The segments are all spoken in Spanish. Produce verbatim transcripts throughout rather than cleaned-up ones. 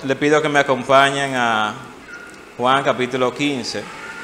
le pido que me acompañen a Juan capítulo quince.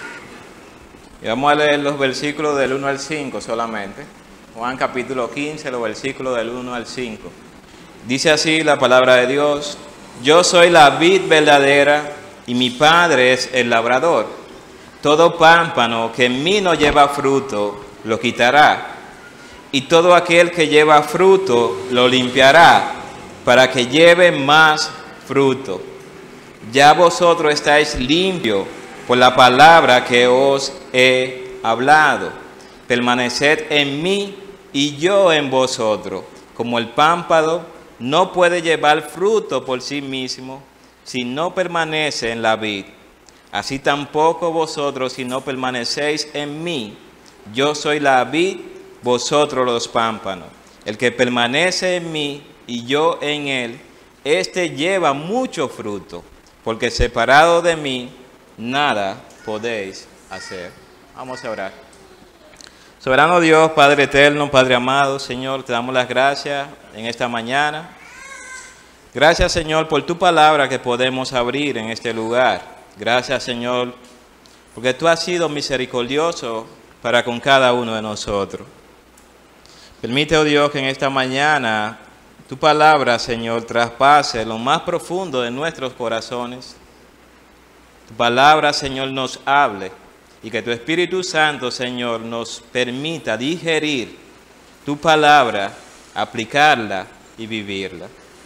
Y vamos a leer los versículos del uno al cinco solamente. Juan capítulo quince, los versículos del uno al cinco. Dice así la palabra de Dios: Yo soy la vid verdadera y mi Padre es el labrador. Todo pámpano que en mí no lleva fruto, lo quitará. Y todo aquel que lleva fruto, lo limpiará, para que lleve más fruto. Ya vosotros estáis limpios por la palabra que os he hablado. Permaneced en mí y yo en vosotros. Como el pámpano no puede llevar fruto por sí mismo si no permanece en la vid, así tampoco vosotros si no permanecéis en mí. Yo soy la vid, vosotros los pámpanos. El que permanece en mí y yo en él, éste lleva mucho fruto, porque separado de mí nada podéis hacer. Vamos a orar. Soberano Dios, Padre eterno, Padre amado, Señor, te damos las gracias en esta mañana. Gracias, Señor, por tu palabra que podemos abrir en este lugar. Gracias, Señor, porque tú has sido misericordioso para con cada uno de nosotros. Permite, oh Dios, que en esta mañana tu palabra, Señor, traspase lo más profundo de nuestros corazones. Tu palabra, Señor, nos hable y que tu Espíritu Santo, Señor, nos permita digerir tu palabra, aplicarla y vivirla.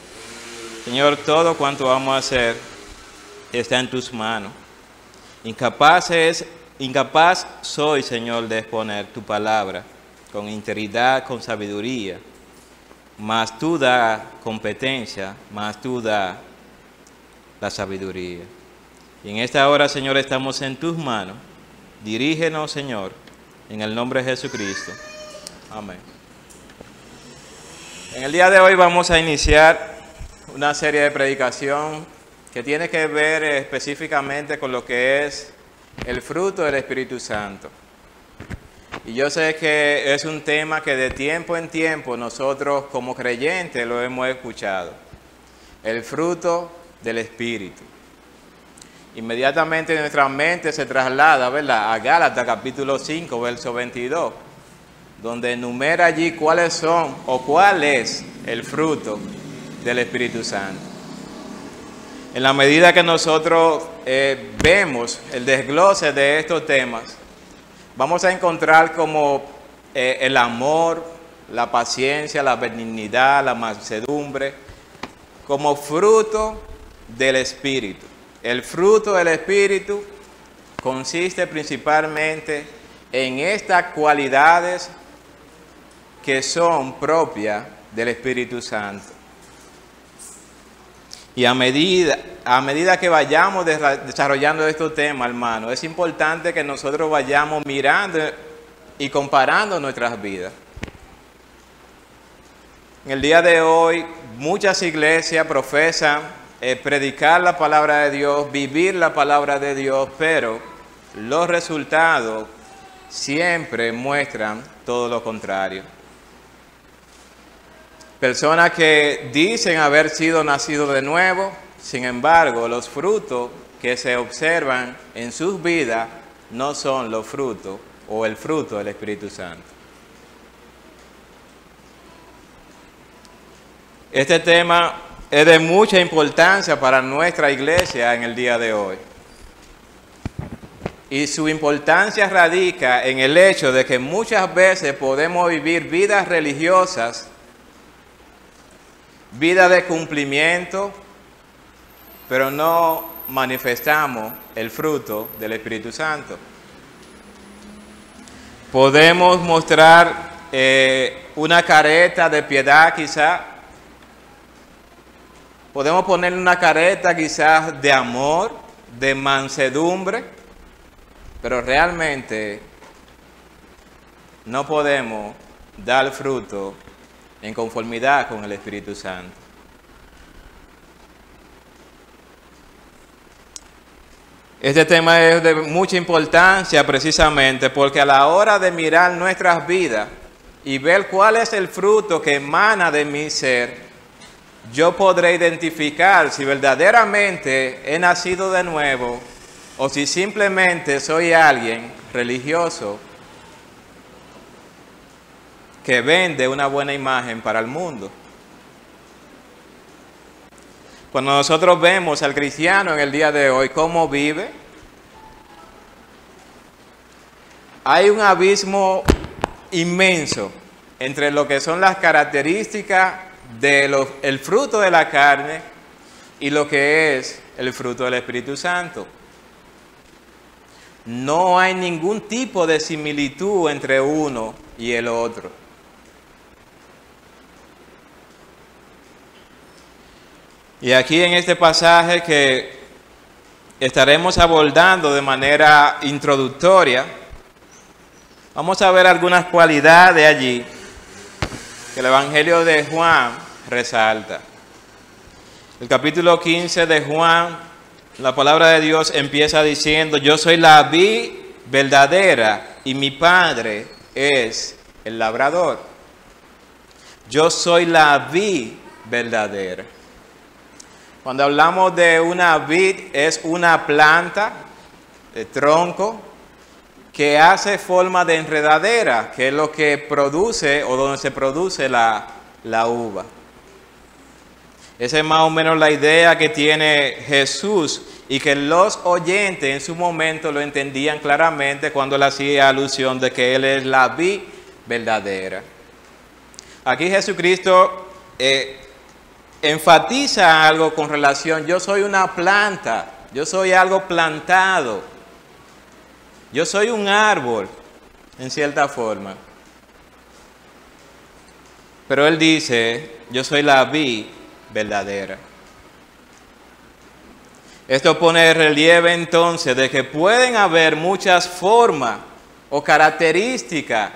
Señor, todo cuanto vamos a hacer está en tus manos. Incapaz, es, incapaz soy, Señor, de exponer tu palabra con integridad, con sabiduría. Mas tú da competencia, mas tú da la sabiduría. Y en esta hora, Señor, estamos en tus manos. Dirígenos, Señor, en el nombre de Jesucristo. Amén. En el día de hoy vamos a iniciar una serie de predicación que tiene que ver específicamente con lo que es el fruto del Espíritu Santo. Y yo sé que es un tema que de tiempo en tiempo nosotros como creyentes lo hemos escuchado. El fruto del Espíritu. Inmediatamente nuestra mente se traslada, ¿verdad?, a Gálatas capítulo cinco, verso veintidós, donde enumera allí cuáles son o cuál es el fruto del Espíritu Santo. En la medida que nosotros eh, vemos el desglose de estos temas, vamos a encontrar como eh, el amor, la paciencia, la benignidad, la mansedumbre, como fruto del Espíritu. El fruto del Espíritu consiste principalmente en estas cualidades que son propias del Espíritu Santo. Y a medida, a medida que vayamos desarrollando estos temas, hermano, es importante que nosotros vayamos mirando y comparando nuestras vidas. En el día de hoy, muchas iglesias profesan eh, predicar la palabra de Dios, vivir la palabra de Dios, pero los resultados siempre muestran todo lo contrario. Personas que dicen haber sido nacidos de nuevo, sin embargo, los frutos que se observan en sus vidas no son los frutos o el fruto del Espíritu Santo. Este tema es de mucha importancia para nuestra iglesia en el día de hoy. Y su importancia radica en el hecho de que muchas veces podemos vivir vidas religiosas, vida de cumplimiento, pero no manifestamos el fruto del Espíritu Santo. Podemos mostrar eh, una careta de piedad quizá, podemos poner una careta quizás de amor, de mansedumbre, pero realmente no podemos dar fruto en conformidad con el Espíritu Santo. Este tema es de mucha importancia precisamente porque a la hora de mirar nuestras vidas y ver cuál es el fruto que emana de mi ser, yo podré identificar si verdaderamente he nacido de nuevo o si simplemente soy alguien religioso que vende una buena imagen para el mundo. Cuando nosotros vemos al cristiano en el día de hoy, cómo vive, hay un abismo inmenso entre lo que son las características del fruto de la carne y lo que es el fruto del Espíritu Santo. No hay ningún tipo de similitud entre uno y el otro. Y aquí en este pasaje que estaremos abordando de manera introductoria, vamos a ver algunas cualidades allí que el Evangelio de Juan resalta. El capítulo quince de Juan, la palabra de Dios empieza diciendo: yo soy la vid verdadera y mi Padre es el labrador. Yo soy la vid verdadera. Cuando hablamos de una vid, es una planta de tronco que hace forma de enredadera, que es lo que produce o donde se produce la, la uva. Esa es más o menos la idea que tiene Jesús y que los oyentes en su momento lo entendían claramente cuando le hacía alusión de que Él es la vid verdadera. Aquí Jesucristo eh, enfatiza algo con relación: yo soy una planta, yo soy algo plantado, yo soy un árbol, en cierta forma. Pero Él dice: yo soy la vid verdadera. Esto pone en relieve entonces de que pueden haber muchas formas o características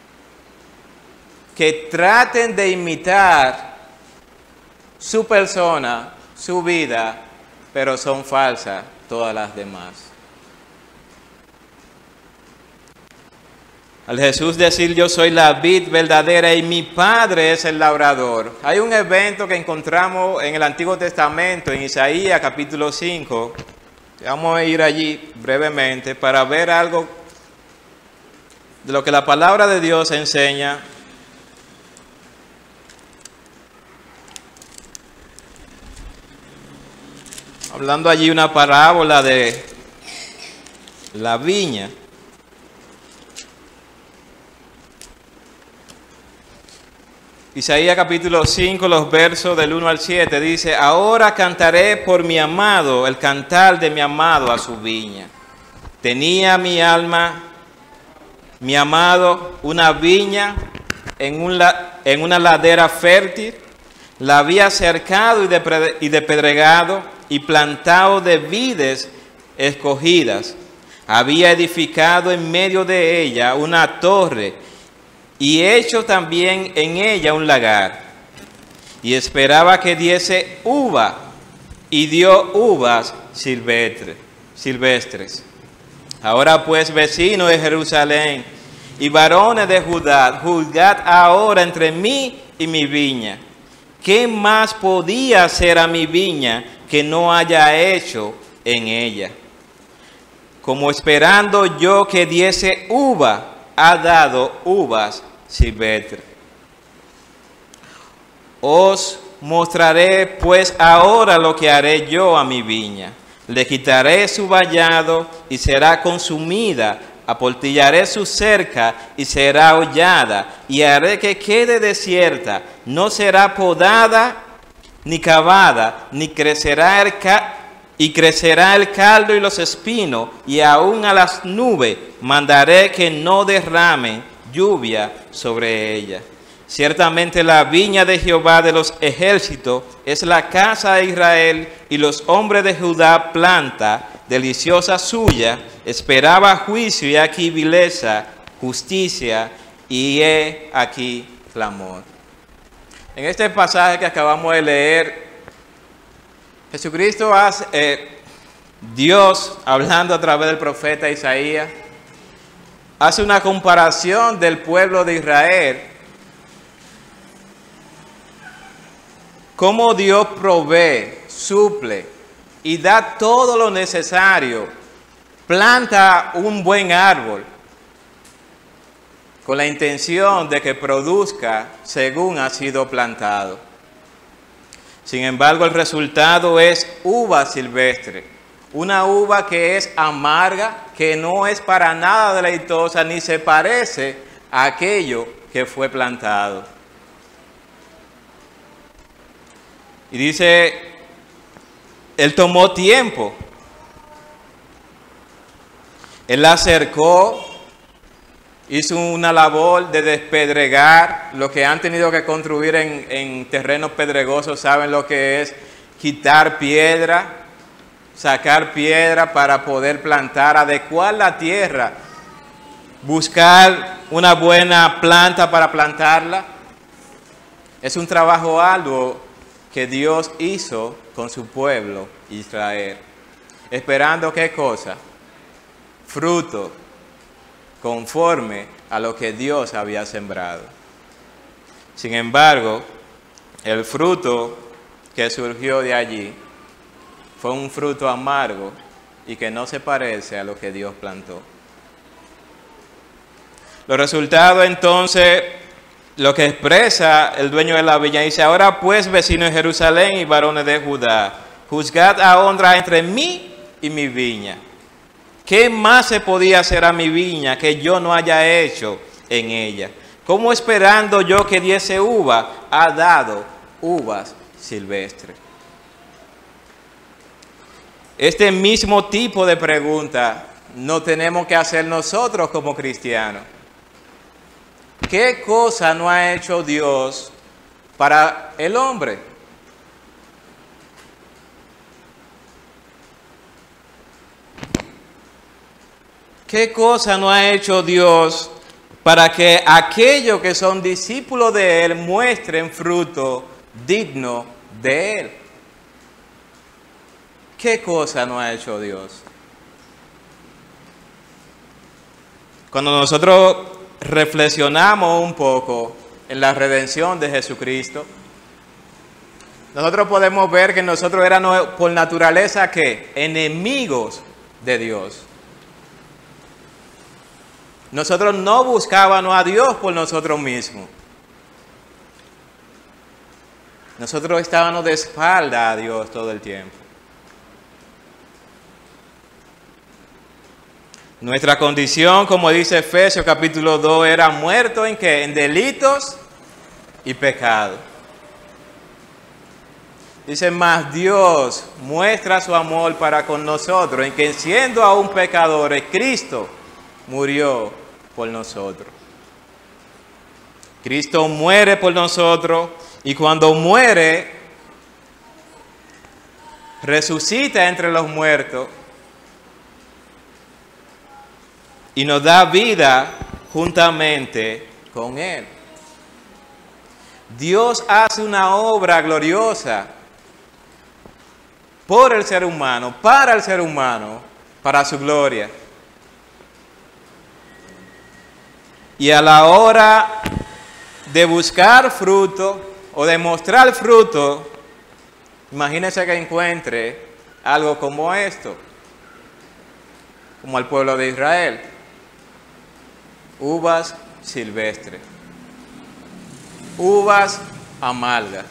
que traten de imitar su persona, su vida, pero son falsas todas las demás. Al Jesús decir: yo soy la vid verdadera y mi Padre es el labrador, hay un evento que encontramos en el Antiguo Testamento, en Isaías capítulo cinco. Vamos a ir allí brevemente para ver algo de lo que la palabra de Dios enseña. Hablando allí una parábola de la viña. Isaías capítulo cinco, los versos del uno al siete, dice: ahora cantaré por mi amado, el cantar de mi amado a su viña. Tenía mi alma, mi amado, una viña en, un la, en una ladera fértil, la había cercado y, de, y depedregado y plantado de vides escogidas. Había edificado en medio de ella una torre y hecho también en ella un lagar, y esperaba que diese uva, y dio uvas silvestres. silvestres. Ahora pues, vecinos de Jerusalén y varones de Judá, juzgad ahora entre mí y mi viña. ¿Qué más podía hacer a mi viña que no haya hecho en ella? Como esperando yo que diese uva, ha dado uvas silvestres. Os mostraré pues ahora lo que haré yo a mi viña. Le quitaré su vallado y será consumida, aportillaré su cerca y será hollada, y haré que quede desierta, no será podada ni cavada, ni crecerá el ca y crecerá el caldo y los espinos, y aún a las nubes mandaré que no derramen lluvia sobre ella. Ciertamente la viña de Jehová de los ejércitos es la casa de Israel, y los hombres de Judá planta deliciosa suya. Esperaba juicio, y aquí vileza, justicia, y he aquí clamor. En este pasaje que acabamos de leer, Jesucristo hace, eh, Dios, hablando a través del profeta Isaías, hace una comparación del pueblo de Israel cómo Dios provee, suple y da todo lo necesario. Planta un buen árbol con la intención de que produzca según ha sido plantado. Sin embargo, el resultado es uva silvestre, una uva que es amarga, que no es para nada deleitosa, ni se parece a aquello que fue plantado. Y dice, él tomó tiempo, él la acercó, hizo una labor de despedregar. Los que han tenido que construir en, en terrenos pedregosos saben lo que es quitar piedra, sacar piedra para poder plantar, adecuar la tierra, buscar una buena planta para plantarla. Es un trabajo arduo que Dios hizo con su pueblo Israel, esperando ¿qué cosa? Fruto conforme a lo que Dios había sembrado. Sin embargo, el fruto que surgió de allí fue un fruto amargo y que no se parece a lo que Dios plantó. Los resultados entonces, lo que expresa el dueño de la viña, dice, ahora pues vecinos de Jerusalén y varones de Judá, juzgad a honra entre mí y mi viña. ¿Qué más se podía hacer a mi viña que yo no haya hecho en ella? ¿Cómo esperando yo que diese uva, ha dado uvas silvestres? Este mismo tipo de pregunta no tenemos que hacer nosotros como cristianos. ¿Qué cosa no ha hecho Dios para el hombre? ¿Qué cosa no ha hecho Dios para que aquellos que son discípulos de Él muestren fruto digno de Él? ¿Qué cosa no ha hecho Dios? Cuando nosotros reflexionamos un poco en la redención de Jesucristo, nosotros podemos ver que nosotros éramos por naturaleza ¿qué? Enemigos de Dios. Nosotros no buscábamos a Dios por nosotros mismos. Nosotros estábamos de espalda a Dios todo el tiempo. Nuestra condición, como dice Efesios capítulo dos, era muerto en qué? En delitos y pecados. Dice, más Dios muestra su amor para con nosotros, en que siendo aún pecadores, Cristo murió por nosotros. Cristo muere por nosotros y cuando muere, resucita entre los muertos y nos da vida juntamente con Él. Dios hace una obra gloriosa por el ser humano, para el ser humano, para su gloria. Y a la hora de buscar fruto o de mostrar fruto, imagínense que encuentre algo como esto, como el pueblo de Israel, uvas silvestres, uvas amargas.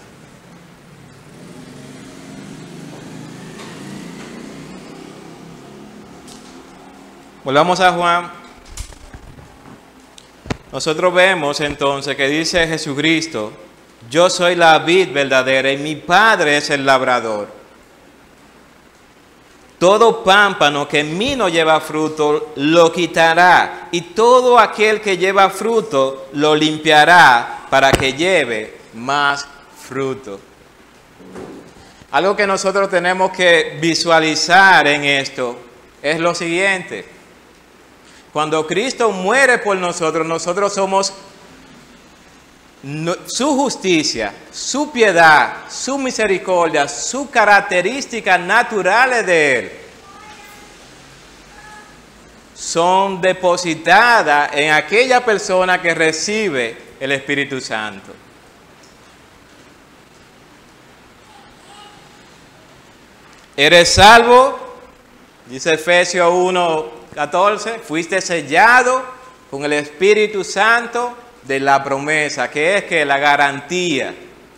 Volvamos a Juan. Nosotros vemos entonces que dice Jesucristo, yo soy la vid verdadera y mi Padre es el labrador. Todo pámpano que en mí no lleva fruto, lo quitará, y todo aquel que lleva fruto, lo limpiará para que lleve más fruto. Algo que nosotros tenemos que visualizar en esto es lo siguiente. Cuando Cristo muere por nosotros, nosotros somos su justicia, su piedad, su misericordia, sus características naturales de Él son depositadas en aquella persona que recibe el Espíritu Santo. Eres salvo, dice Efesios uno, catorce, fuiste sellado con el Espíritu Santo de la promesa, que es que la garantía.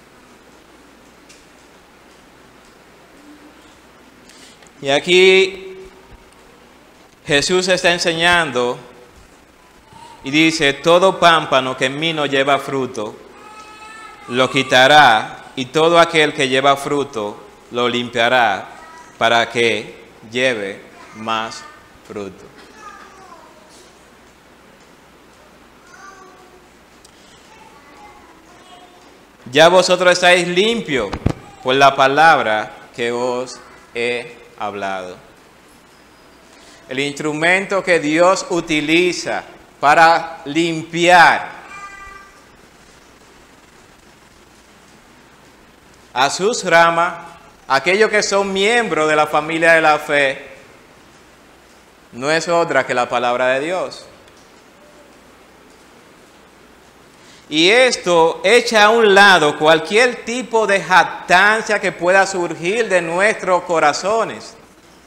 Y aquí Jesús está enseñando y dice, todo pámpano que en mí no lleva fruto, lo quitará, y todo aquel que lleva fruto, lo limpiará, para que lleve más fruto. Ya vosotros estáis limpios por la palabra que os he hablado. El instrumento que Dios utiliza para limpiar a sus ramas, aquellos que son miembros de la familia de la fe, no es otra que la palabra de Dios. Y esto echa a un lado cualquier tipo de jactancia que pueda surgir de nuestros corazones.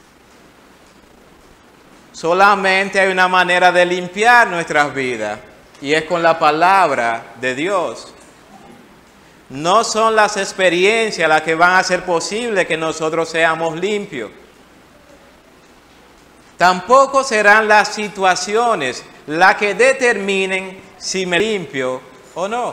Solamente hay una manera de limpiar nuestras vidas, y es con la palabra de Dios. No son las experiencias las que van a hacer posible que nosotros seamos limpios. Tampoco serán las situaciones las que determinen si me limpio o no.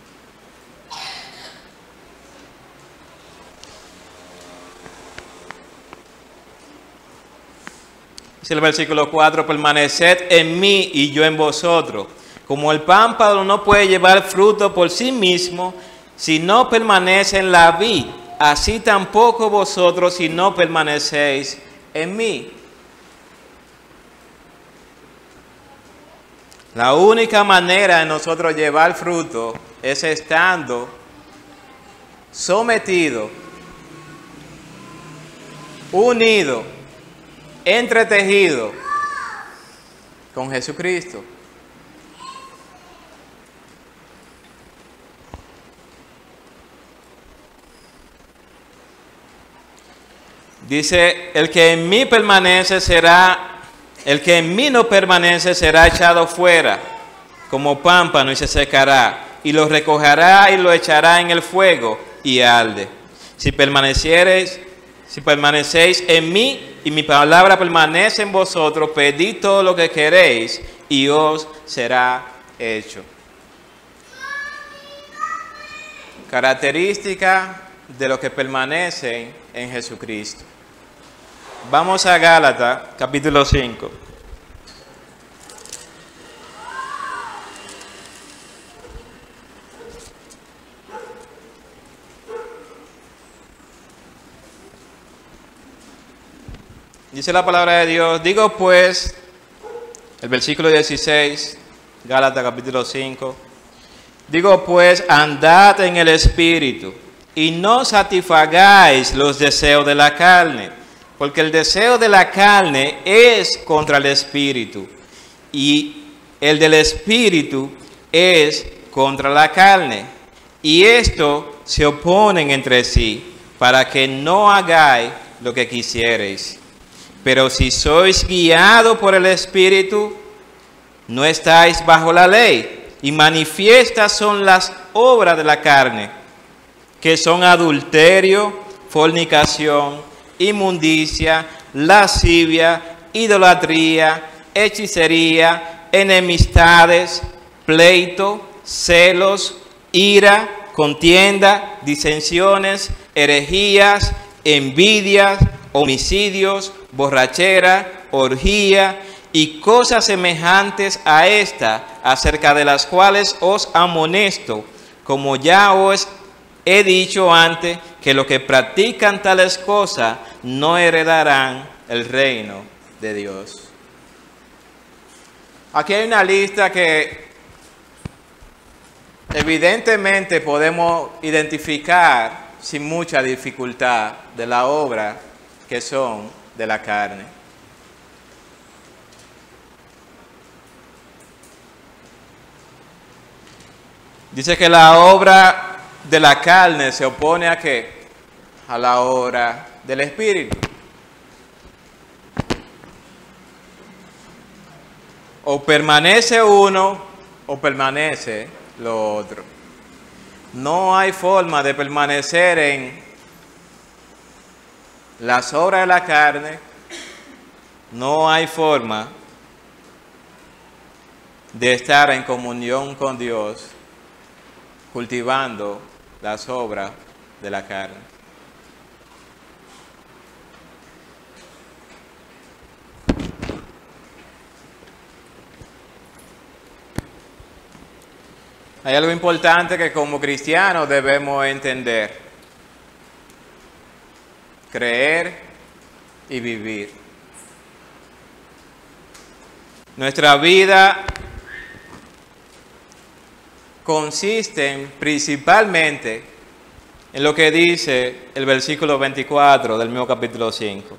Dice el versículo cuatro, permaneced en mí y yo en vosotros. Como el pámpano no puede llevar fruto por sí mismo si no permanece en la vid, así tampoco vosotros si no permanecéis en mí. La única manera de nosotros llevar fruto es estando sometidos, unidos, entretejidos con Jesucristo. Dice, el que en mí permanece será... El que en mí no permanece será echado fuera como pámpano y se secará, y lo recogerá y lo echará en el fuego y arde. Si permaneciereis, si permanecéis en mí y mi palabra permanece en vosotros, pedid todo lo que queréis y os será hecho. Característica de los que permanecen en Jesucristo. Vamos a Gálatas, capítulo cinco. Dice la palabra de Dios, digo pues, el versículo dieciséis, Gálatas capítulo cinco, digo pues, andad en el Espíritu, y no satisfagáis los deseos de la carne, porque el deseo de la carne es contra el Espíritu, y el del Espíritu es contra la carne. Y esto se oponen entre sí, para que no hagáis lo que quisierais. Pero si sois guiados por el Espíritu, no estáis bajo la ley. Y manifiestas son las obras de la carne, que son adulterio, fornicación, inmundicia, lascivia, idolatría, hechicería, enemistades, pleito, celos, ira, contienda, disensiones, herejías, envidias, homicidios, borrachera, orgía y cosas semejantes a esta, acerca de las cuales os amonesto, como ya os he dicho antes, que los que practican tales cosas no heredarán el reino de Dios. Aquí hay una lista que evidentemente podemos identificar sin mucha dificultad de la obra que son de la carne. Dice que la obra de la carne se opone a qué? A la obra del Espíritu. O permanece uno o permanece lo otro. No hay forma de permanecer en las obras de la carne. No hay forma de estar en comunión con Dios cultivando las obras de la carne. Hay algo importante que como cristianos debemos entender, creer y vivir. Nuestra vida consiste principalmente en lo que dice el versículo veinticuatro del mismo capítulo cinco.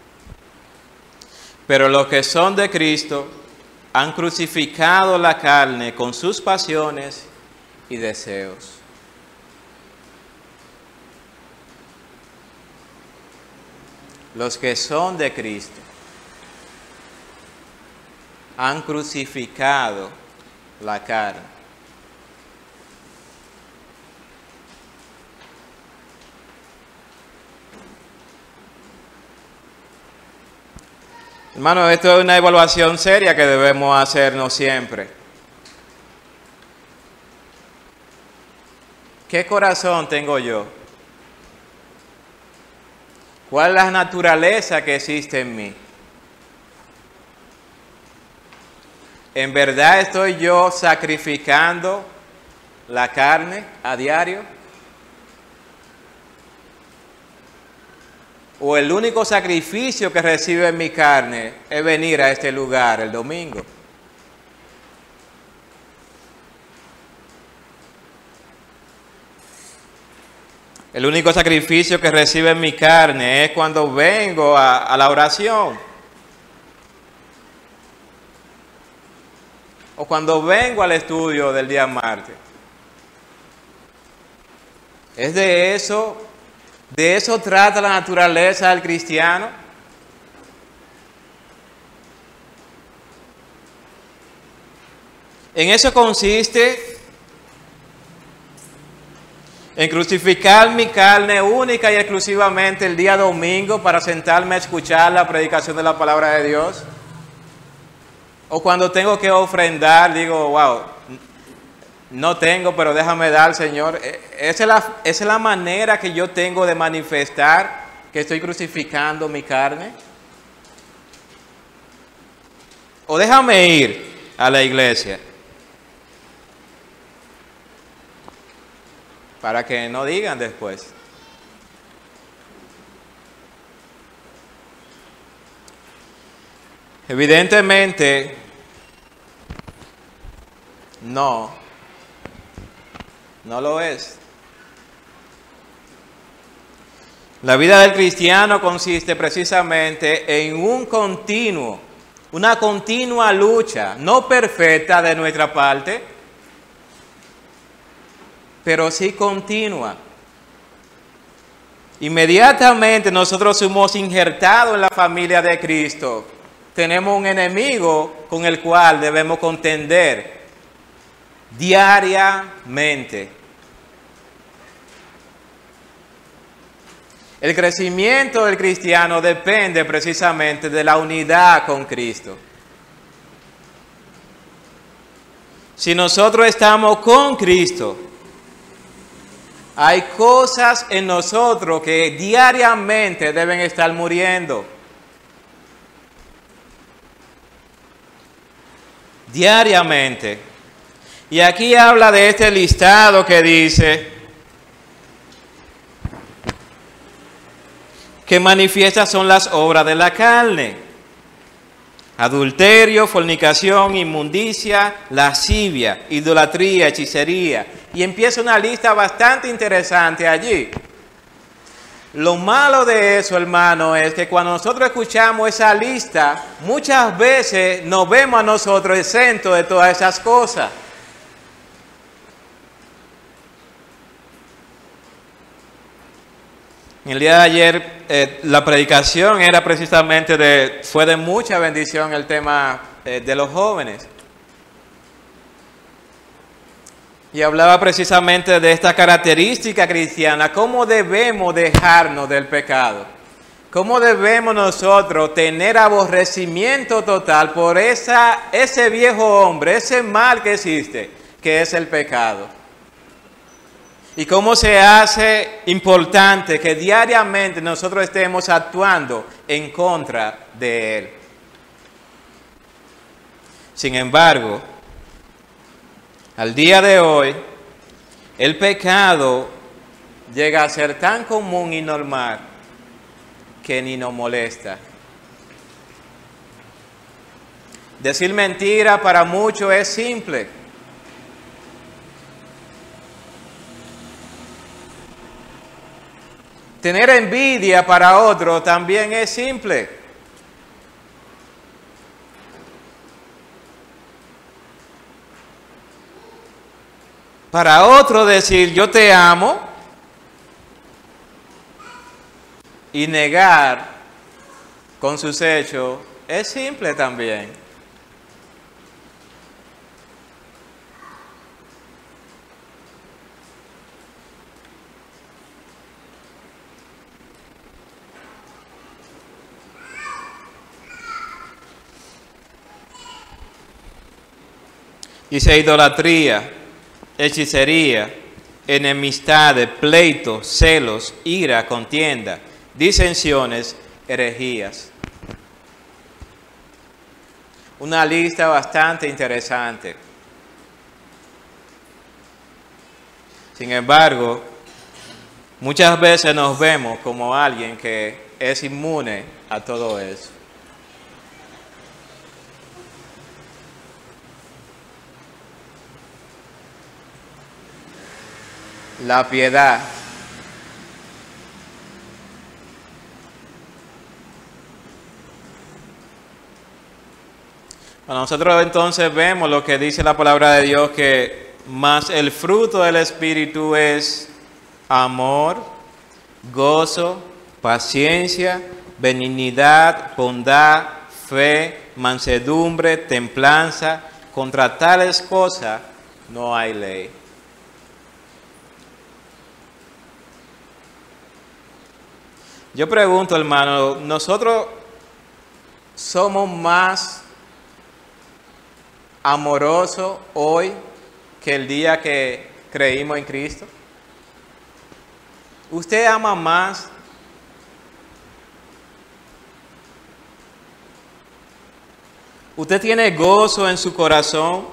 Pero los que son de Cristo han crucificado la carne con sus pasiones y deseos. Los que son de Cristo han crucificado la carne. Hermano, esto es una evaluación seria que debemos hacernos siempre. ¿Qué corazón tengo yo? ¿Cuál es la naturaleza que existe en mí? ¿En verdad estoy yo sacrificando la carne a diario? ¿O el único sacrificio que recibe mi carne es venir a este lugar el domingo? El único sacrificio que recibe mi carne es cuando vengo a, a la oración. O cuando vengo al estudio del día martes. Es de eso, de eso trata la naturaleza del cristiano. En eso consiste en crucificar mi carne única y exclusivamente el día domingo para sentarme a escuchar la predicación de la palabra de Dios. O cuando tengo que ofrendar, digo, wow, no tengo, pero déjame dar, Señor. Esa es la, esa es la manera que yo tengo de manifestar que estoy crucificando mi carne. O déjame ir a la iglesia. Para que no digan después. Evidentemente, no, no lo es. La vida del cristiano consiste precisamente en un continuo, una continua lucha, no perfecta de nuestra parte, pero sí continua. Inmediatamente nosotros somos injertados en la familia de Cristo. Tenemos un enemigo con el cual debemos contender diariamente. El crecimiento del cristiano depende precisamente de la unidad con Cristo. Si nosotros estamos con Cristo, hay cosas en nosotros que diariamente deben estar muriendo. Diariamente. Y aquí habla de este listado que dice que manifiestas son las obras de la carne: adulterio, fornicación, inmundicia, lascivia, idolatría, hechicería. Y empieza una lista bastante interesante allí. Lo malo de eso, hermano, es que cuando nosotros escuchamos esa lista, muchas veces nos vemos a nosotros exentos de todas esas cosas. En el día de ayer eh, la predicación era precisamente de, fue de mucha bendición el tema eh, de los jóvenes. Y hablaba precisamente de esta característica cristiana, cómo debemos dejarnos del pecado, cómo debemos nosotros tener aborrecimiento total por esa, ese viejo hombre, ese mal que existe, que es el pecado. Y cómo se hace importante que diariamente nosotros estemos actuando en contra de él. Sin embargo, al día de hoy, el pecado llega a ser tan común y normal que ni nos molesta. Decir mentira para muchos es simple. Tener envidia para otro también es simple. Para otro decir yo te amo y negar con sus hechos es simple también. Dice idolatría, hechicería, enemistades, pleitos, celos, ira, contienda, disensiones, herejías. Una lista bastante interesante. Sin embargo, muchas veces nos vemos como alguien que es inmune a todo eso. La piedad. Bueno, nosotros entonces vemos lo que dice la palabra de Dios, que más el fruto del Espíritu es amor, gozo, paciencia, benignidad, bondad, fe, mansedumbre, templanza. Contra tales cosas no hay ley. Yo pregunto, hermano, ¿nosotros somos más amorosos hoy que el día que creímos en Cristo? ¿Usted ama más? ¿Usted tiene gozo en su corazón?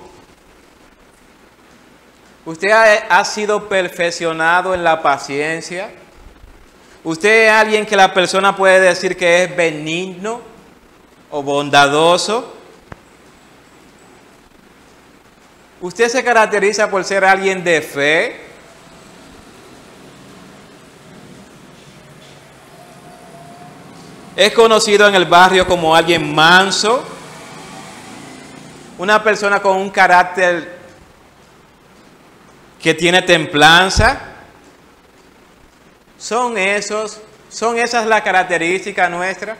¿Usted ha, ha sido perfeccionado en la paciencia? ¿Usted es alguien que la persona puede decir que es benigno o bondadoso? ¿Usted se caracteriza por ser alguien de fe? ¿Es conocido en el barrio como alguien manso? ¿Una persona con un carácter que tiene templanza? ¿Son esos, son esas las características nuestras?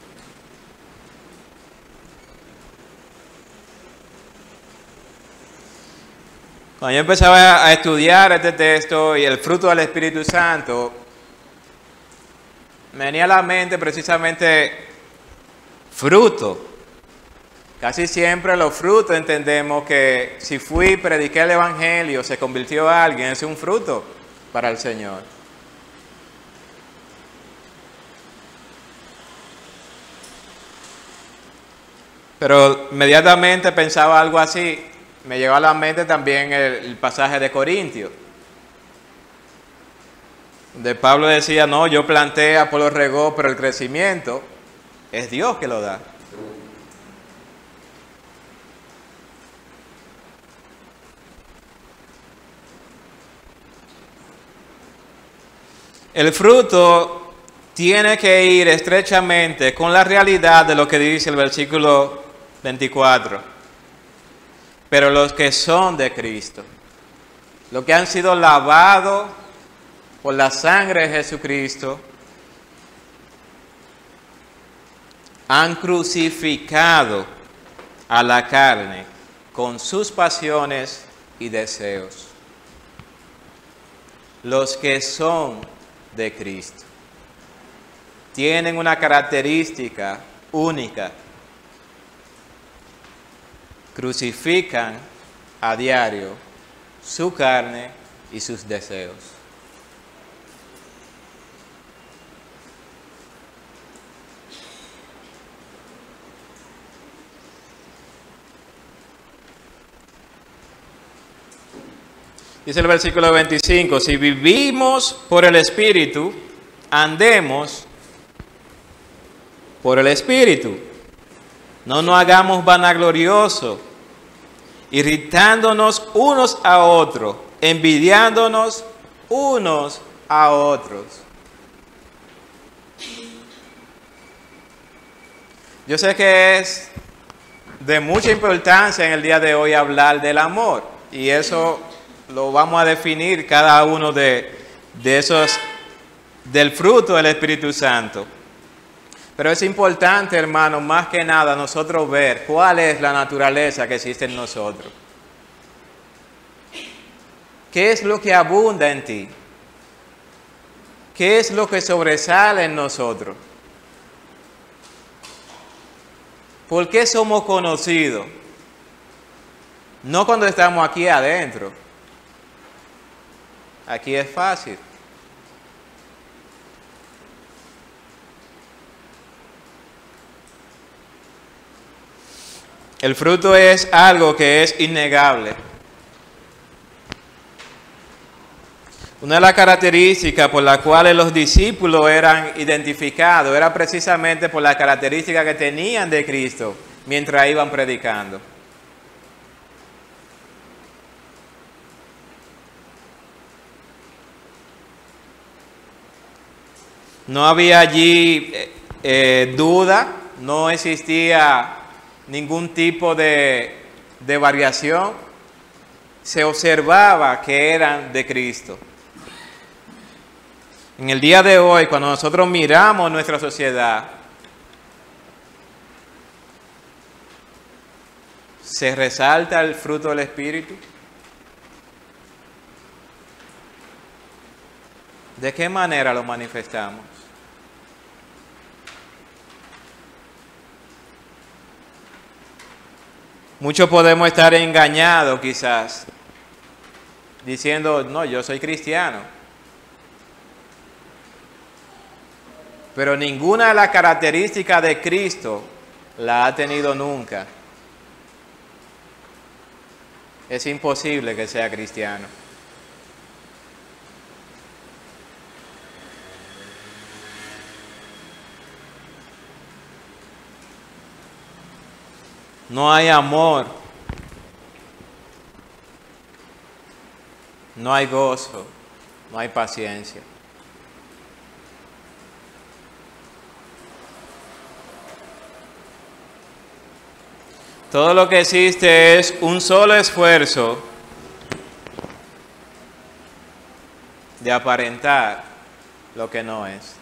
Cuando yo empezaba a estudiar este texto y el fruto del Espíritu Santo, me venía a la mente precisamente fruto. Casi siempre los frutos entendemos que si fui y prediqué el Evangelio, se convirtió a alguien, es un fruto para el Señor. Pero inmediatamente pensaba algo así, me llegó a la mente también el, el pasaje de Corintios, donde Pablo decía, no, yo planté, Apolo regó, pero el crecimiento es Dios que lo da. El fruto tiene que ir estrechamente con la realidad de lo que dice el versículo veinticuatro. Pero los que son de Cristo, los que han sido lavados por la sangre de Jesucristo, han crucificado a la carne con sus pasiones y deseos. Los que son de Cristo tienen una característica única. Crucifican a diario su carne y sus deseos. Dice el versículo veinticinco, si vivimos por el Espíritu, andemos por el Espíritu. No nos hagamos vanagloriosos, irritándonos unos a otros, envidiándonos unos a otros. Yo sé que es de mucha importancia en el día de hoy hablar del amor, y eso lo vamos a definir cada uno de, de esos, del fruto del Espíritu Santo. Pero es importante, hermano, más que nada nosotros ver cuál es la naturaleza que existe en nosotros. ¿Qué es lo que abunda en ti? ¿Qué es lo que sobresale en nosotros? ¿Por qué somos conocidos? No cuando estamos aquí adentro. Aquí es fácil. El fruto es algo que es innegable. Una de las características por las cuales los discípulos eran identificados era precisamente por las características que tenían de Cristo mientras iban predicando. No había allí eh, eh, duda, no existía ningún tipo de, de variación. Se observaba que eran de Cristo. En el día de hoy, cuando nosotros miramos nuestra sociedad, ¿se resalta el fruto del Espíritu? ¿De qué manera lo manifestamos? Muchos podemos estar engañados quizás, diciendo, no, yo soy cristiano. Pero ninguna de las características de Cristo la ha tenido nunca. Es imposible que sea cristiano. No hay amor, no hay gozo, no hay paciencia. Todo lo que existe es un solo esfuerzo de aparentar lo que no es.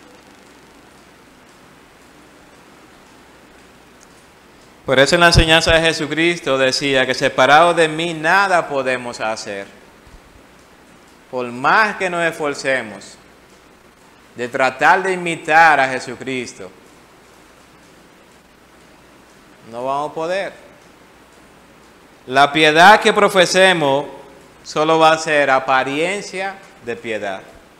Por eso en la enseñanza de Jesucristo decía que separados de mí nada podemos hacer. Por más que nos esforcemos de tratar de imitar a Jesucristo, no vamos a poder. La piedad que profesemos solo va a ser apariencia de piedad.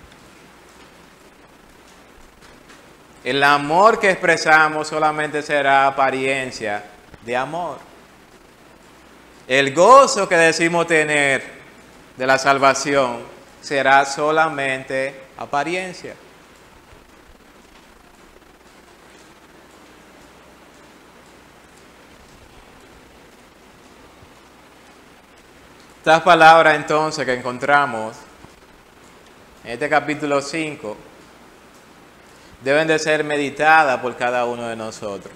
El amor que expresamos solamente será apariencia de amor. El gozo que decimos tener de la salvación será solamente apariencia. Estas palabras entonces que encontramos en este capítulo cinco deben de ser meditadas por cada uno de nosotros.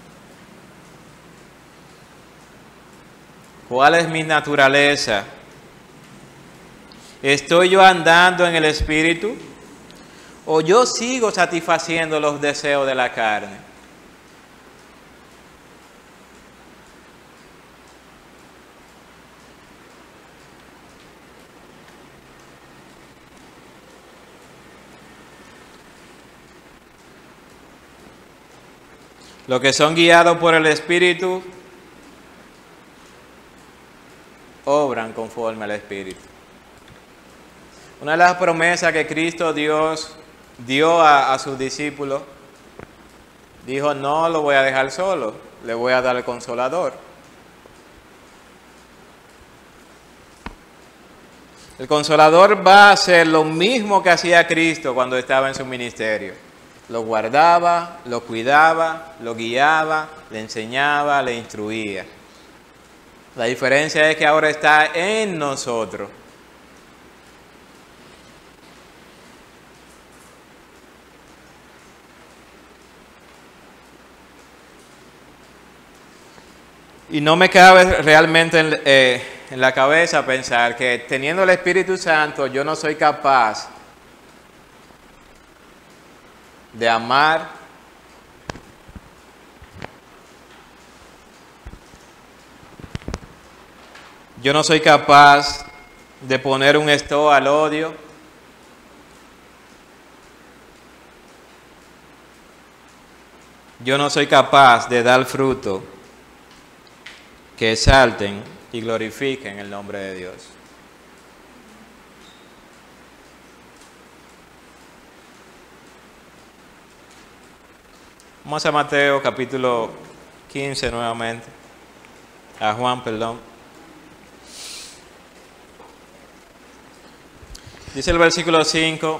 ¿Cuál es mi naturaleza? ¿Estoy yo andando en el Espíritu? ¿O yo sigo satisfaciendo los deseos de la carne? Los que son guiados por el Espíritu obran conforme al Espíritu. Una de las promesas que Cristo Dios dio a, a sus discípulos, dijo, no lo voy a dejar solo, le voy a dar el Consolador. El Consolador va a hacer lo mismo que hacía Cristo cuando estaba en su ministerio. Lo guardaba, lo cuidaba, lo guiaba, le enseñaba, le instruía. La diferencia es que ahora está en nosotros. Y no me cabe realmente en, eh, en la cabeza pensar que teniendo el Espíritu Santo yo no soy capaz de amar, yo no soy capaz de poner un stop al odio, yo no soy capaz de dar fruto que exalten y glorifiquen el nombre de Dios. Vamos a Mateo capítulo quince nuevamente, a Juan, perdón. Dice el versículo cinco.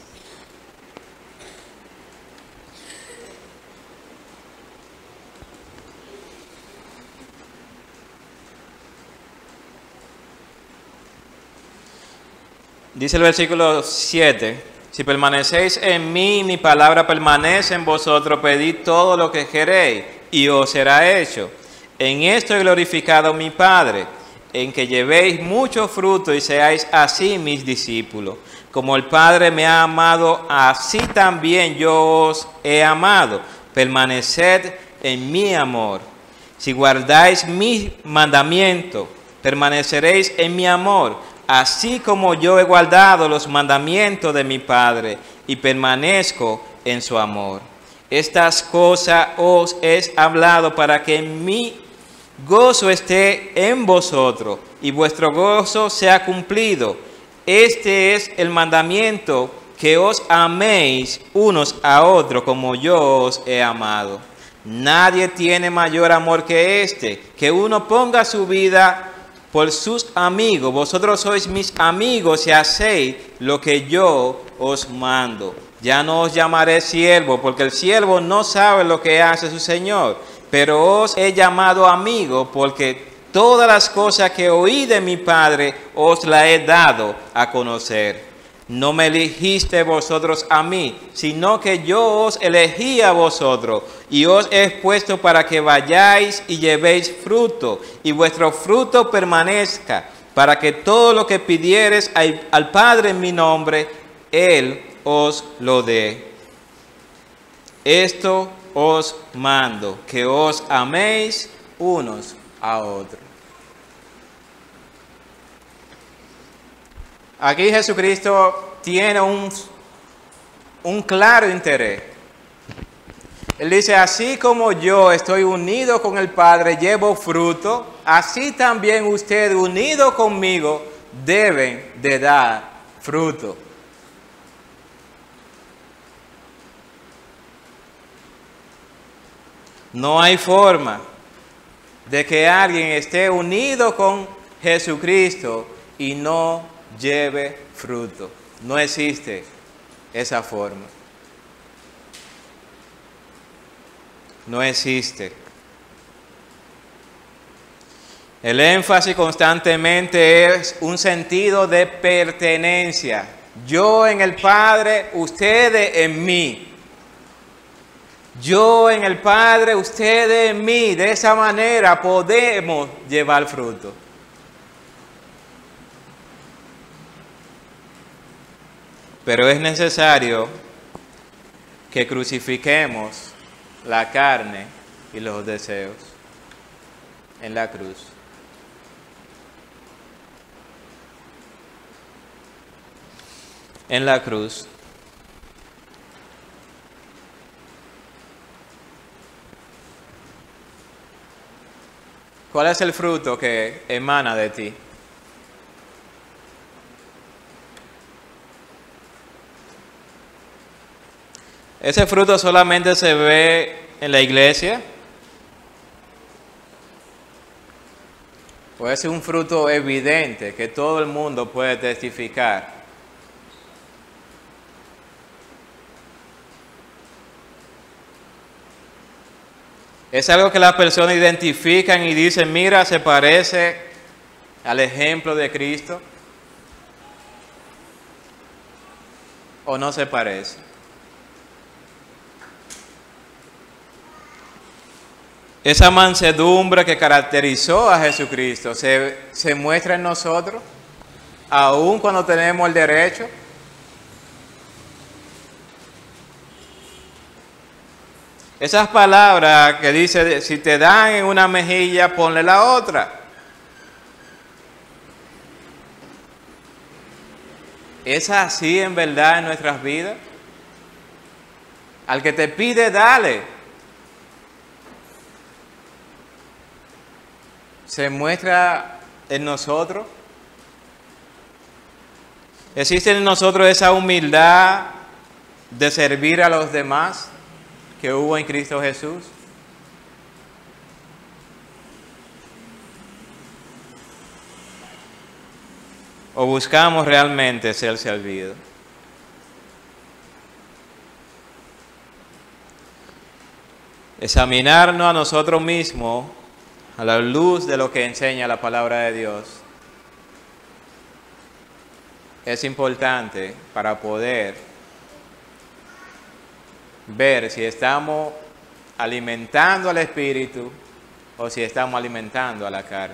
Dice el versículo siete, si permanecéis en mí, mi palabra permanece en vosotros, pedid todo lo que queréis y os será hecho. En esto he glorificado a mi Padre, en que llevéis mucho fruto y seáis así mis discípulos. Como el Padre me ha amado, así también yo os he amado. Permaneced en mi amor. Si guardáis mis mandamientos, permaneceréis en mi amor, así como yo he guardado los mandamientos de mi Padre y permanezco en su amor. Estas cosas os he hablado para que mi gozo esté en vosotros y vuestro gozo sea cumplido. Este es el mandamiento, que os améis unos a otros como yo os he amado. Nadie tiene mayor amor que este, que uno ponga su vida por sus amigos. Vosotros sois mis amigos si hacéis lo que yo os mando. Ya no os llamaré siervo, porque el siervo no sabe lo que hace su Señor, pero os he llamado amigo, porque todas las cosas que oí de mi Padre os las he dado a conocer. No me elegiste vosotros a mí, sino que yo os elegí a vosotros, y os he puesto para que vayáis y llevéis fruto, y vuestro fruto permanezca, para que todo lo que pidiereis al Padre en mi nombre, Él os lo dé. Esto os mando, que os améis unos a otros. Aquí Jesucristo tiene un, un claro interés. Él dice, así como yo estoy unido con el Padre, llevo fruto, así también ustedes unidos conmigo deben de dar fruto. No hay forma de que alguien esté unido con Jesucristo y no lleve fruto. No existe esa forma. No existe. El énfasis constantemente es un sentido de pertenencia. Yo en el Padre, ustedes en mí. Yo en el Padre, ustedes en mí. De esa manera podemos llevar fruto. Pero es necesario que crucifiquemos la carne y los deseos en la cruz. En la cruz. ¿Cuál es el fruto que emana de ti? ¿Ese fruto solamente se ve en la iglesia? ¿O es un fruto evidente que todo el mundo puede testificar? ¿Es algo que las personas identifican y dicen, mira, se parece al ejemplo de Cristo? ¿O no se parece? Esa mansedumbre que caracterizó a Jesucristo se, se muestra en nosotros, aun cuando tenemos el derecho. Esas palabras que dice, si te dan en una mejilla, ponle la otra. ¿Es así en verdad en nuestras vidas? Al que te pide, dale. ¿Se muestra en nosotros? ¿Existe en nosotros esa humildad de servir a los demás que hubo en Cristo Jesús? ¿O buscamos realmente ser servidos? Examinarnos a nosotros mismos a la luz de lo que enseña la palabra de Dios es importante para poder ver si estamos alimentando al espíritu o si estamos alimentando a la carne.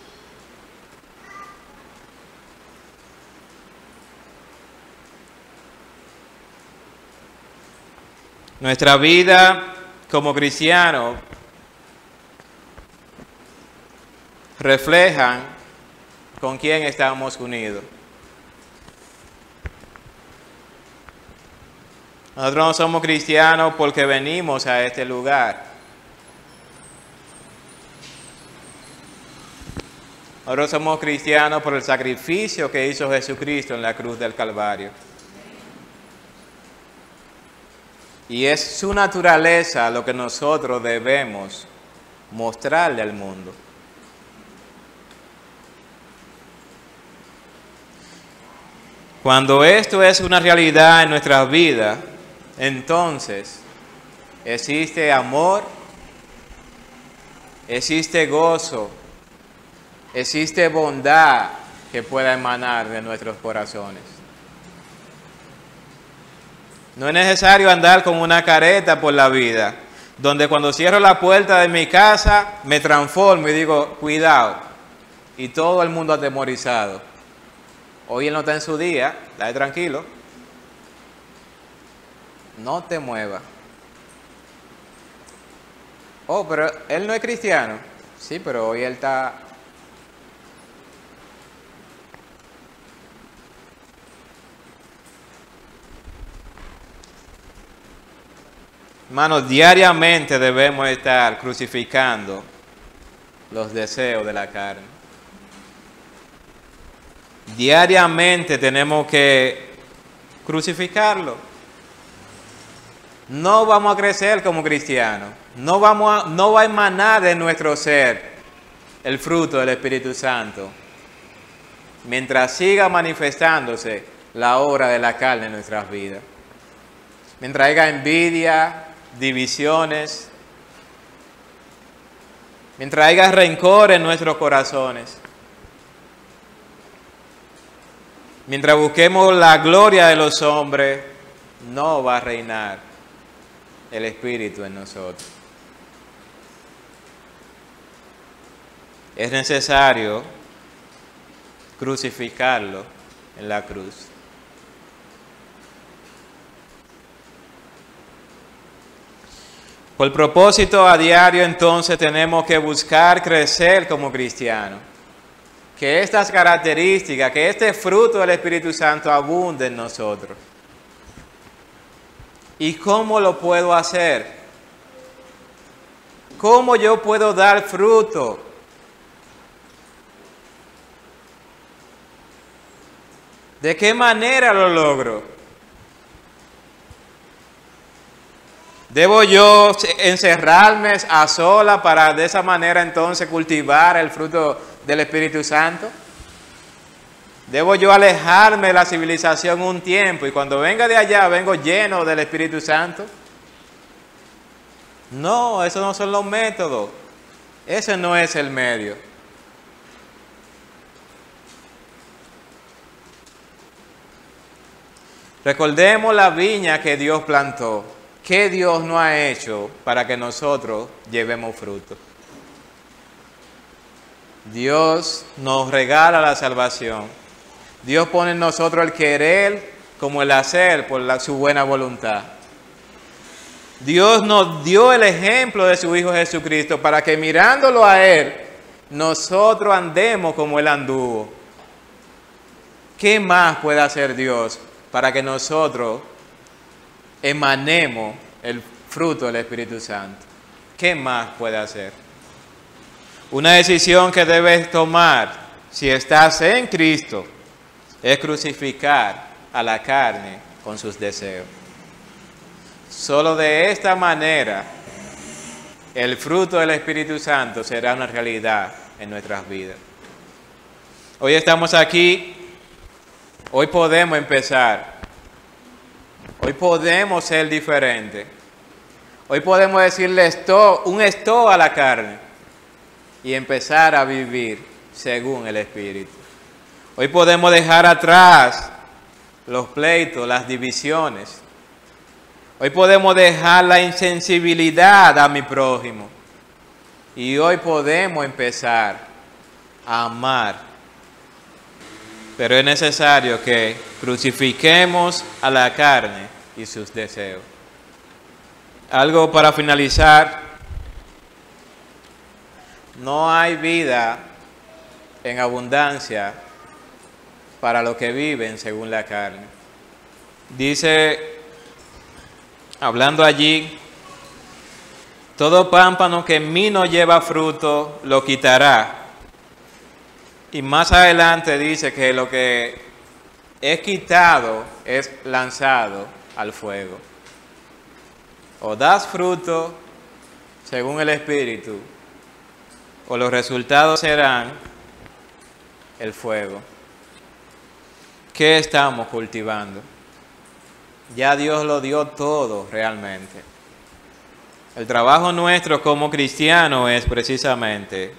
Nuestra vida como cristianos reflejan con quién estamos unidos. Nosotros no somos cristianos porque venimos a este lugar. Nosotros somos cristianos por el sacrificio que hizo Jesucristo en la cruz del Calvario. Y es su naturaleza lo que nosotros debemos mostrarle al mundo. Cuando esto es una realidad en nuestras vidas, entonces existe amor, existe gozo, existe bondad que pueda emanar de nuestros corazones. No es necesario andar con una careta por la vida, donde cuando cierro la puerta de mi casa me transformo y digo, cuidado, y todo el mundo atemorizado. Hoy él no está en su día, dale tranquilo. No te muevas. Oh, pero él no es cristiano. Sí, pero hoy él está... Hermanos, diariamente debemos estar crucificando los deseos de la carne. Diariamente tenemos que crucificarlo. No vamos a crecer como cristianos. No, vamos a, no va a emanar de nuestro ser el fruto del Espíritu Santo mientras siga manifestándose la obra de la carne en nuestras vidas. Mientras haya envidia, divisiones, mientras haya rencor en nuestros corazones, mientras busquemos la gloria de los hombres, no va a reinar el Espíritu en nosotros. Es necesario crucificarlo en la cruz. Por propósito a diario, entonces, tenemos que buscar crecer como cristianos. Que estas características, que este fruto del Espíritu Santo abunde en nosotros. ¿Y cómo lo puedo hacer? ¿Cómo yo puedo dar fruto ¿De qué manera lo logro? ¿Debo yo encerrarme a sola para de esa manera entonces cultivar el fruto del Espíritu Santo? ¿Debo yo alejarme de la civilización un tiempo y cuando venga de allá vengo lleno del Espíritu Santo? No, esos no son los métodos. Ese no es el medio. Recordemos la viña que Dios plantó. ¿Qué Dios no ha hecho para que nosotros llevemos fruto? Dios nos regala la salvación. Dios pone en nosotros el querer como el hacer por la, su buena voluntad. Dios nos dio el ejemplo de su Hijo Jesucristo para que mirándolo a Él, nosotros andemos como Él anduvo. ¿Qué más puede hacer Dios para que nosotros emanemos el fruto del Espíritu Santo? ¿Qué más puede hacer? Una decisión que debes tomar si estás en Cristo es crucificar a la carne con sus deseos. Solo de esta manera el fruto del Espíritu Santo será una realidad en nuestras vidas. Hoy estamos aquí, hoy podemos empezar, hoy podemos ser diferentes, hoy podemos decirle stop, un stop a la carne y empezar a vivir según el Espíritu. Hoy podemos dejar atrás los pleitos, las divisiones. Hoy podemos dejar la insensibilidad a mi prójimo. Y hoy podemos empezar a amar. Pero es necesario que crucifiquemos a la carne y sus deseos. Algo para finalizar. No hay vida en abundancia para los que viven según la carne. Dice, hablando allí, todo pámpano que en mí no lleva fruto, lo quitará. Y más adelante dice que lo que es quitado es lanzado al fuego. O das fruto según el Espíritu, o los resultados serán el fuego. ¿Qué estamos cultivando? Ya Dios lo dio todo realmente. El trabajo nuestro como cristianos es precisamente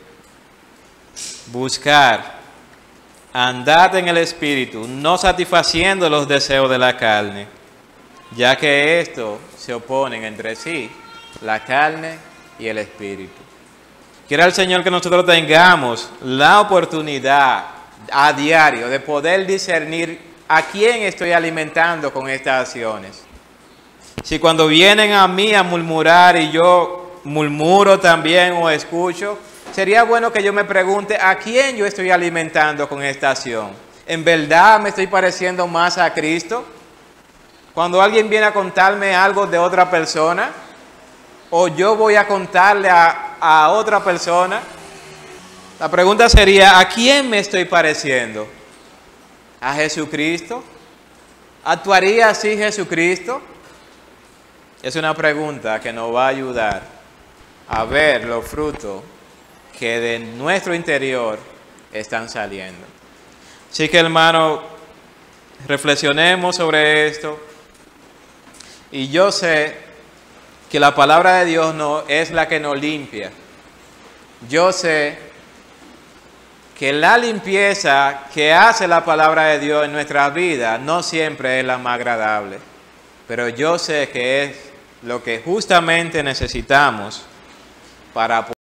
buscar, andar en el Espíritu, no satisfaciendo los deseos de la carne, ya que estos se oponen entre sí, la carne y el Espíritu. Quiera el Señor que nosotros tengamos la oportunidad a diario de poder discernir a quién estoy alimentando con estas acciones. Si cuando vienen a mí a murmurar y yo murmuro también o escucho, sería bueno que yo me pregunte a quién yo estoy alimentando con esta acción. ¿En verdad me estoy pareciendo más a Cristo? Cuando alguien viene a contarme algo de otra persona, o yo voy a contarle a, a otra persona, la pregunta sería, ¿a quién me estoy pareciendo? ¿A Jesucristo? ¿Actuaría así Jesucristo? Es una pregunta que nos va a ayudar a ver los frutos que de nuestro interior están saliendo. Así que, hermano, reflexionemos sobre esto. Y yo sé que la palabra de Dios no es la que nos limpia. Yo sé que la limpieza que hace la palabra de Dios en nuestra vida no siempre es la más agradable, pero yo sé que es lo que justamente necesitamos para poder